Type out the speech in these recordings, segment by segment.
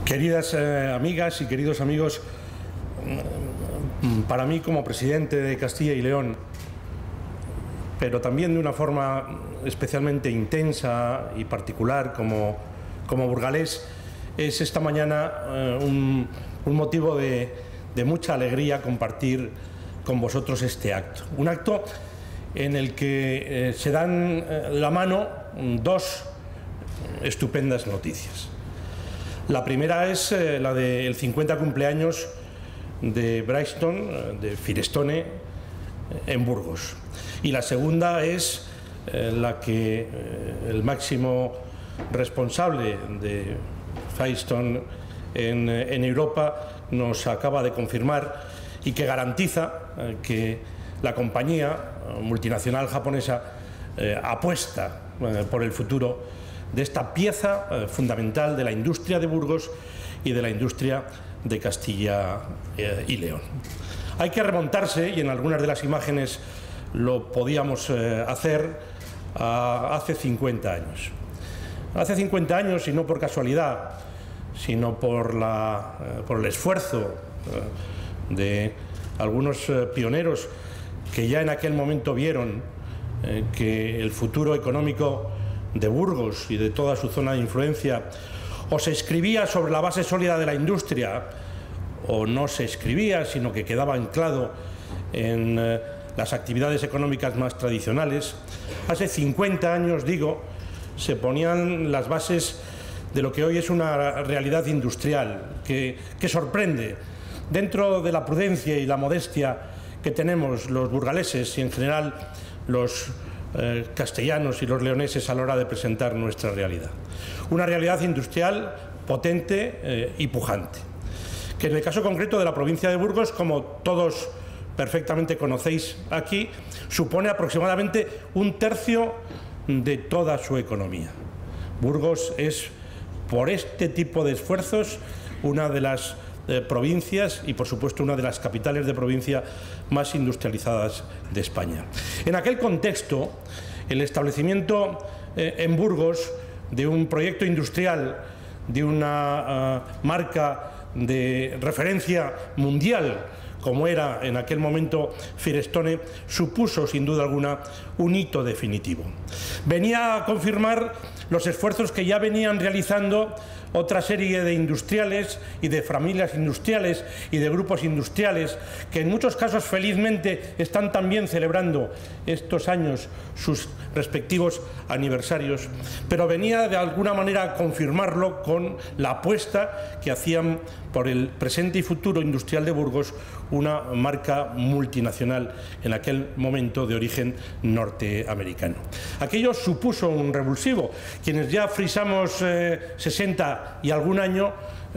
Queridas amigas y queridos amigos, para mí como presidente de Castilla y León, pero también de una forma especialmente intensa y particular como burgalés, es esta mañana un motivo de mucha alegría compartir con vosotros este acto. Un acto en el que se dan la mano dos estupendas noticias. La primera es la del 50 cumpleaños de Brixton, de Firestone, en Burgos. Y la segunda es la que el máximo responsable de Firestone en Europa nos acaba de confirmar y que garantiza que la compañía multinacional japonesa apuesta por el futuro de esta pieza fundamental de la industria de Burgos y de la industria de Castilla y León. Hay que remontarse, y en algunas de las imágenes lo podíamos hacer, a hace 50 años. Hace 50 años, y no por casualidad, sino por el esfuerzo de algunos pioneros que ya en aquel momento vieron que el futuro económico de Burgos y de toda su zona de influencia o se escribía sobre la base sólida de la industria o no se escribía, sino que quedaba anclado en las actividades económicas más tradicionales. Hace 50 años, digo, se ponían las bases de lo que hoy es una realidad industrial que sorprende dentro de la prudencia y la modestia que tenemos los burgaleses y en general los castellanos y los leoneses a la hora de presentar nuestra realidad. Una realidad industrial potente y pujante, que en el caso concreto de la provincia de Burgos, como todos perfectamente conocéis aquí, supone aproximadamente un tercio de toda su economía. Burgos es, por este tipo de esfuerzos, una de las provincias y, por supuesto, una de las capitales de provincia más industrializadas de España. En aquel contexto, el establecimiento en Burgos de un proyecto industrial, de una marca de referencia mundial, como era en aquel momento Firestone, supuso sin duda alguna un hito definitivo. Venía a confirmar los esfuerzos que ya venían realizando otra serie de industriales y de familias industriales y de grupos industriales que en muchos casos felizmente están también celebrando estos años sus respectivos aniversarios, pero venía de alguna manera a confirmarlo con la apuesta que hacían por el presente y futuro industrial de Burgos, una marca multinacional en aquel momento de origen norteamericano. Aquello supuso un revulsivo. Quienes ya frisamos 60 y algún año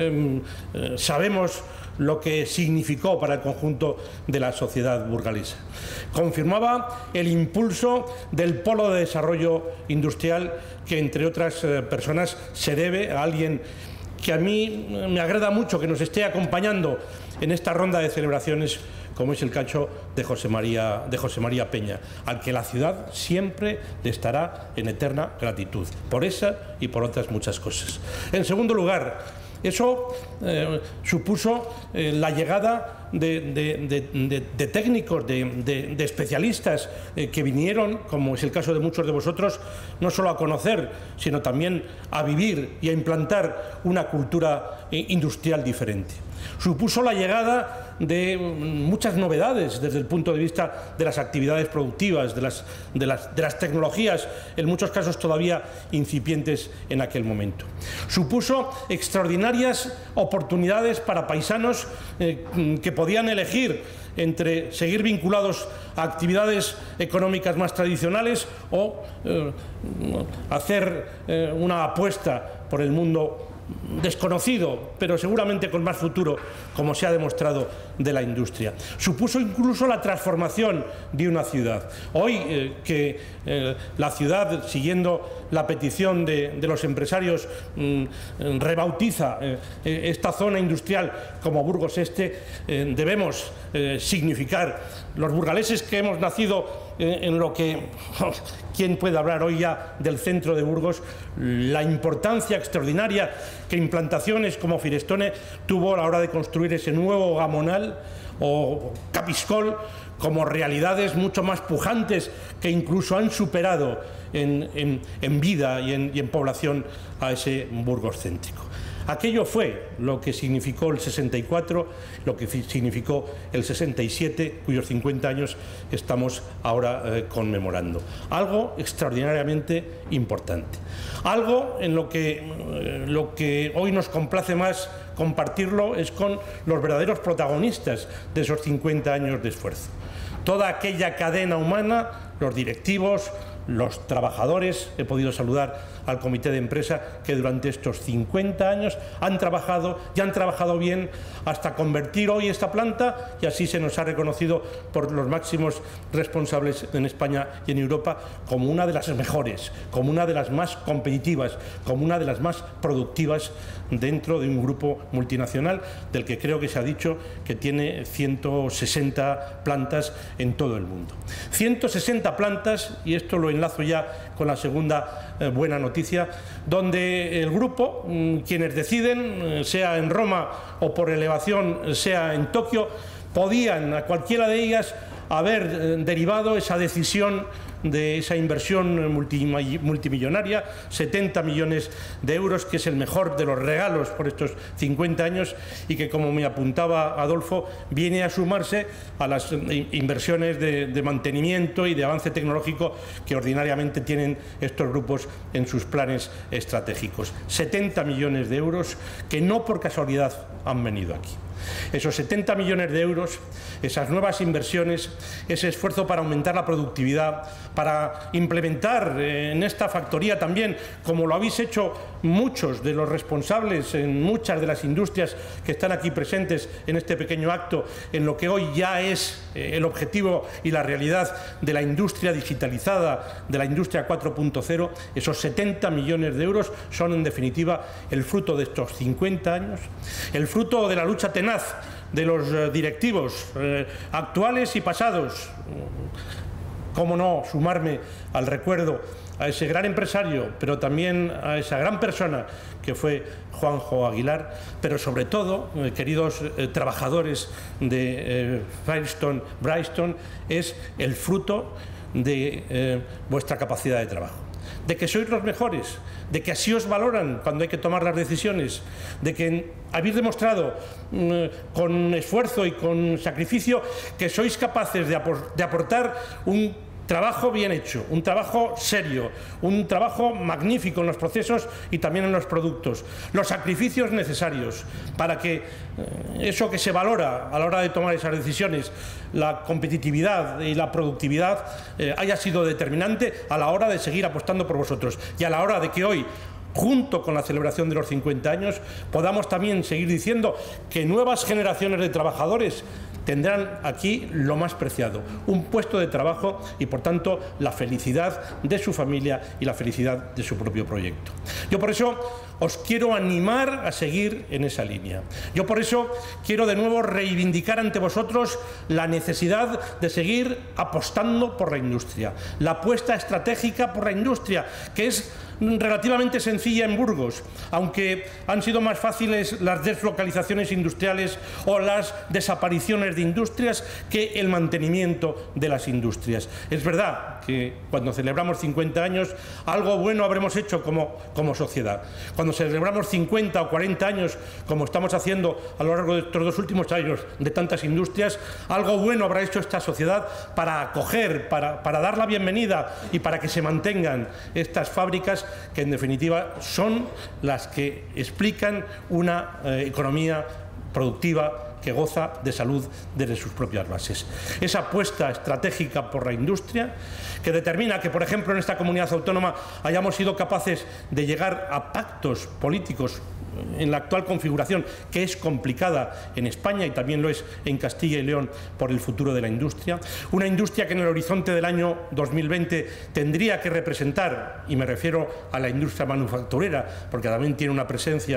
sabemos lo que significó para el conjunto de la sociedad burgalesa. Confirmaba el impulso del polo de desarrollo industrial que, entre otras personas, se debe a alguien que a mí me agrada mucho que nos esté acompañando en esta ronda de celebraciones, como es el caso de José María Peña, al que la ciudad siempre le estará en eterna gratitud, por esa y por otras muchas cosas. En segundo lugar, eso supuso la llegada de técnicos, de especialistas que vinieron, como es el caso de muchos de vosotros, no solo a conocer, sino también a vivir y a implantar una cultura industrial diferente. Supuso la llegada de muchas novedades desde el punto de vista de las actividades productivas, de las tecnologías, en muchos casos todavía incipientes en aquel momento. Supuso extraordinarias oportunidades para paisanos que podían elegir entre seguir vinculados a actividades económicas más tradicionales o hacer una apuesta por el mundo desconocido, pero seguramente con más futuro, como se ha demostrado, de la industria. Supuso incluso la transformación de una ciudad. Hoy que la ciudad, siguiendo la petición de los empresarios, rebautiza esta zona industrial como Burgos Este, debemos significar los burgaleses que hemos nacido en lo que... ¿Quién puede hablar hoy ya del centro de Burgos? La importancia extraordinaria que implantaciones como Firestone tuvo a la hora de construir ese nuevo Gamonal o Capiscol como realidades mucho más pujantes que incluso han superado en vida y en población a ese Burgos céntrico. Aquello fue lo que significó el 64, lo que significó el 67, cuyos 50 años estamos ahora conmemorando. Algo extraordinariamente importante. Algo en lo que hoy nos complace más compartirlo es con los verdaderos protagonistas de esos 50 años de esfuerzo. Toda aquella cadena humana, los directivos, los trabajadores, he podido saludar al comité de empresa que durante estos 50 años han trabajado y han trabajado bien hasta convertir hoy esta planta, y así se nos ha reconocido por los máximos responsables en España y en Europa, como una de las mejores, como una de las más competitivas, como una de las más productivas dentro de un grupo multinacional del que creo que se ha dicho que tiene 160 plantas en todo el mundo. 160 plantas, y esto lo enlazo ya con la segunda buena noticia, donde el grupo, quienes deciden, sea en Roma o por elevación, sea en Tokio, podían a cualquiera de ellas haber derivado esa decisión de esa inversión multimillonaria, 70 millones de euros, que es el mejor de los regalos por estos 50 años y que, como me apuntaba Adolfo, viene a sumarse a las inversiones de mantenimiento y de avance tecnológico que ordinariamente tienen estos grupos en sus planes estratégicos. 70 millones de euros que no por casualidad han venido aquí. Esos 70 millones de euros, esas nuevas inversiones, ese esfuerzo para aumentar la productividad, para implementar en esta factoría también, como lo habéis hecho muchos de los responsables en muchas de las industrias que están aquí presentes en este pequeño acto, en lo que hoy ya es el objetivo y la realidad de la industria digitalizada, de la industria 4.0, esos 70 millones de euros son en definitiva el fruto de estos 50 años, el fruto de la lucha tenaz de los directivos actuales y pasados. Cómo no sumarme al recuerdo a ese gran empresario, pero también a esa gran persona que fue Juanjo Aguilar, pero sobre todo, queridos trabajadores de Firestone Bristol, es el fruto de vuestra capacidad de trabajo, de que sois los mejores, de que así os valoran cuando hay que tomar las decisiones, de que habéis demostrado con esfuerzo y con sacrificio que sois capaces de aportar un trabajo bien hecho, un trabajo serio, un trabajo magnífico en los procesos y también en los productos, los sacrificios necesarios para que eso que se valora a la hora de tomar esas decisiones, la competitividad y la productividad, haya sido determinante a la hora de seguir apostando por vosotros y a la hora de que hoy, junto con la celebración de los 50 años, podamos también seguir diciendo que nuevas generaciones de trabajadores tendrán aquí lo más preciado, un puesto de trabajo y, por tanto, la felicidad de su familia y la felicidad de su propio proyecto. Yo por eso os quiero animar a seguir en esa línea. Yo por eso quiero de nuevo reivindicar ante vosotros la necesidad de seguir apostando por la industria, la apuesta estratégica por la industria, que es relativamente sencilla en Burgos, aunque han sido más fáciles las deslocalizaciones industriales o las desapariciones de industrias que el mantenimiento de las industrias. Es verdad que cuando celebramos 50 años algo bueno habremos hecho como sociedad. Cuando celebramos 50 o 40 años, como estamos haciendo a lo largo de estos 2 últimos años de tantas industrias, algo bueno habrá hecho esta sociedad para acoger, para dar la bienvenida y para que se mantengan estas fábricas que en definitiva son las que explican una economía productiva que goza de salud desde sus propias bases. Esa apuesta estratégica por la industria que determina que, por ejemplo, en esta comunidad autónoma hayamos sido capaces de llegar a pactos políticos en la actual configuración, que es complicada en España y también lo es en Castilla y León por el futuro de la industria. Una industria que en el horizonte del año 2020 tendría que representar, y me refiero a la industria manufacturera, porque también tiene una presencia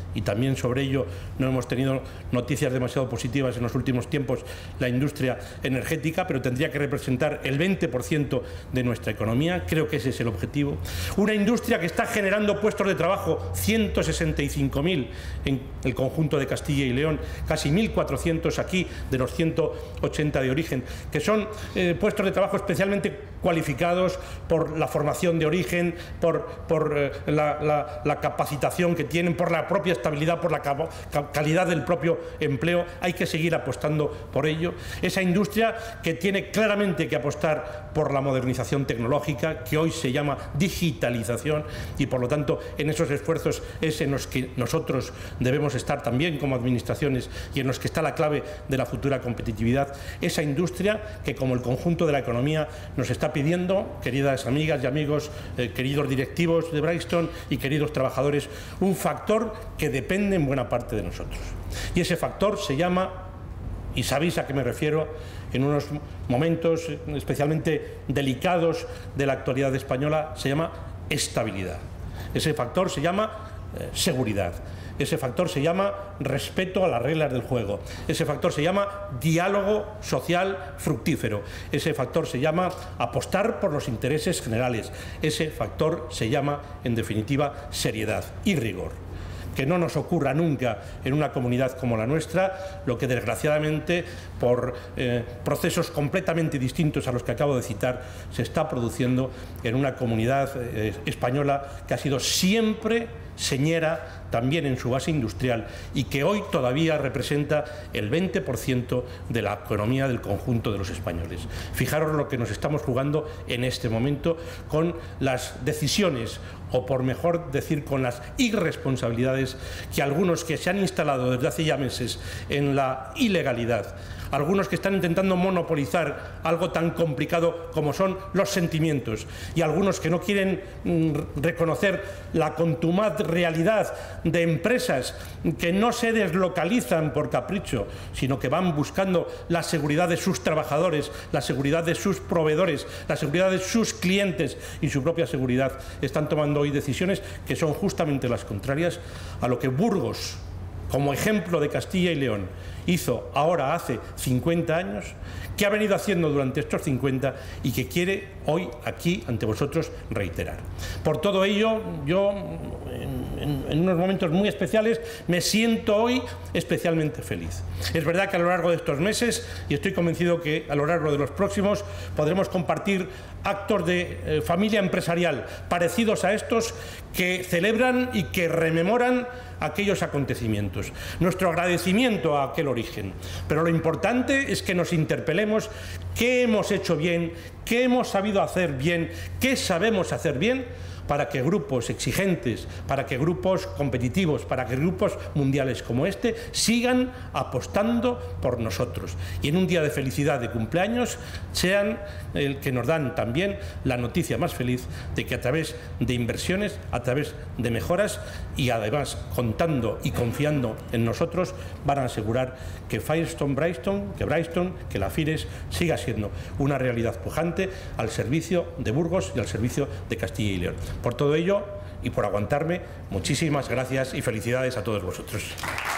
y también sobre ello no hemos tenido noticias demasiado positivas en los últimos tiempos, la industria energética, pero tendría que representar el 20% de nuestra economía. Creo que ese es el objetivo. Una industria que está generando puestos de trabajo, 165.000 en el conjunto de Castilla y León, casi 1.400 aquí de los 180 de origen, que son puestos de trabajo especialmente cualificados por la formación de origen, por la capacitación que tienen, por la propia estabilidad, por la calidad del propio empleo. Hay que seguir apostando por ello. Esa industria que tiene claramente que apostar por la modernización tecnológica, que hoy se llama digitalización, y por lo tanto en esos esfuerzos es en los que nosotros debemos estar también como administraciones y en los que está la clave de la futura competitividad. Esa industria que, como el conjunto de la economía, nos está pidiendo, queridas amigas y amigos, queridos directivos de Brightstone y queridos trabajadores, un factor que depende en buena parte de nosotros. Y ese factor se llama, y sabéis a qué me refiero, en unos momentos especialmente delicados de la actualidad española, se llama estabilidad. Ese factor se llama seguridad. Ese factor se llama respeto a las reglas del juego. Ese factor se llama diálogo social fructífero. Ese factor se llama apostar por los intereses generales. Ese factor se llama, en definitiva, seriedad y rigor. Que no nos ocurra nunca en una comunidad como la nuestra lo que desgraciadamente, por procesos completamente distintos a los que acabo de citar, se está produciendo en una comunidad española que ha sido siempre señera también en su base industrial y que hoy todavía representa el 20% de la economía del conjunto de los españoles. Fijaros lo que nos estamos jugando en este momento con las decisiones, o por mejor decir, con las irresponsabilidades que algunos que se han instalado desde hace ya meses en la ilegalidad, algunos que están intentando monopolizar algo tan complicado como son los sentimientos, y algunos que no quieren reconocer la contumaz realidad de empresas que no se deslocalizan por capricho, sino que van buscando la seguridad de sus trabajadores, la seguridad de sus proveedores, la seguridad de sus clientes y su propia seguridad. Están tomando hoy decisiones que son justamente las contrarias a lo que Burgos, como ejemplo de Castilla y León, hizo ahora hace 50 años, que ha venido haciendo durante estos 50 y que quiere hoy aquí ante vosotros reiterar. Por todo ello, yo en unos momentos muy especiales me siento hoy especialmente feliz. Es verdad que a lo largo de estos meses, y estoy convencido que a lo largo de los próximos, podremos compartir actos de familia empresarial parecidos a estos que celebran y que rememoran aquellos acontecimientos. Nuestro agradecimiento a aquel origen. Pero lo importante es que nos interpelemos qué hemos hecho bien, qué hemos sabido hacer bien, qué sabemos hacer bien, para que grupos exigentes, para que grupos competitivos, para que grupos mundiales como este sigan apostando por nosotros. Y en un día de felicidad de cumpleaños sean el que nos dan también la noticia más feliz de que a través de inversiones, a través de mejoras y además contando y confiando en nosotros, van a asegurar que Firestone Brightstone, que la FIRES siga siendo una realidad pujante al servicio de Burgos y al servicio de Castilla y León. Por todo ello y por aguantarme, muchísimas gracias y felicidades a todos vosotros.